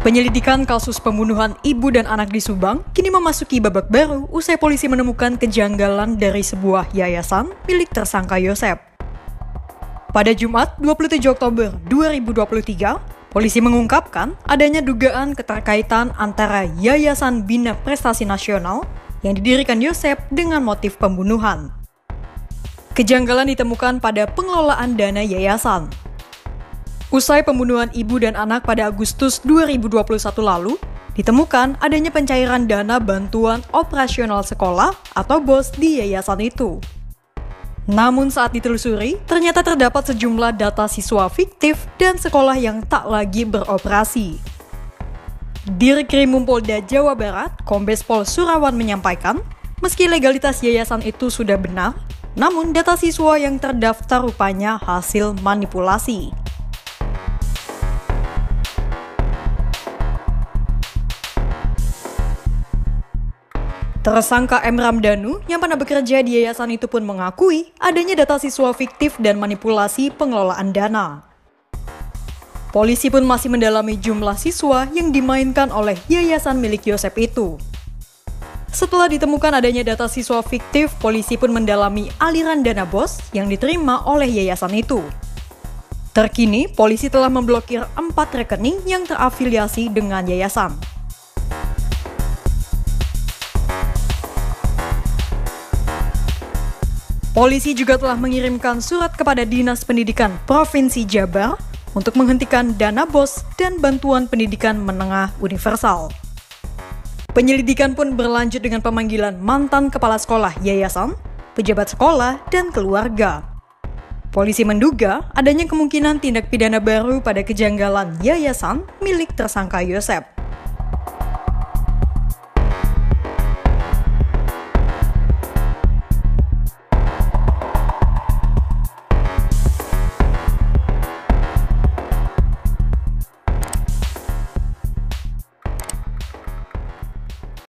Penyelidikan kasus pembunuhan ibu dan anak di Subang kini memasuki babak baru usai polisi menemukan kejanggalan dari sebuah yayasan milik tersangka Yosep. Pada Jumat 27 Oktober 2023, polisi mengungkapkan adanya dugaan keterkaitan antara Yayasan Bina Prestasi Nasional yang didirikan Yosep dengan motif pembunuhan. Kejanggalan ditemukan pada pengelolaan dana yayasan. Usai pembunuhan ibu dan anak pada Agustus 2021 lalu, ditemukan adanya pencairan dana bantuan operasional sekolah atau BOS di yayasan itu. Namun saat ditelusuri, ternyata terdapat sejumlah data siswa fiktif dan sekolah yang tak lagi beroperasi. Dirkrimum Polda Jawa Barat, Kombes Pol Surawan menyampaikan, meski legalitas yayasan itu sudah benar, namun data siswa yang terdaftar rupanya hasil manipulasi. Tersangka M. Ramdhanu yang pernah bekerja di yayasan itu pun mengakui adanya data siswa fiktif dan manipulasi pengelolaan dana. Polisi pun masih mendalami jumlah siswa yang dimainkan oleh yayasan milik Yosep itu. Setelah ditemukan adanya data siswa fiktif, polisi pun mendalami aliran dana BOS yang diterima oleh yayasan itu. Terkini, polisi telah memblokir 4 rekening yang terafiliasi dengan yayasan. Polisi juga telah mengirimkan surat kepada Dinas Pendidikan Provinsi Jabar untuk menghentikan dana BOS dan bantuan pendidikan menengah universal. Penyelidikan pun berlanjut dengan pemanggilan mantan kepala sekolah yayasan, pejabat sekolah, dan keluarga. Polisi menduga adanya kemungkinan tindak pidana baru pada kejanggalan yayasan milik tersangka Yosep.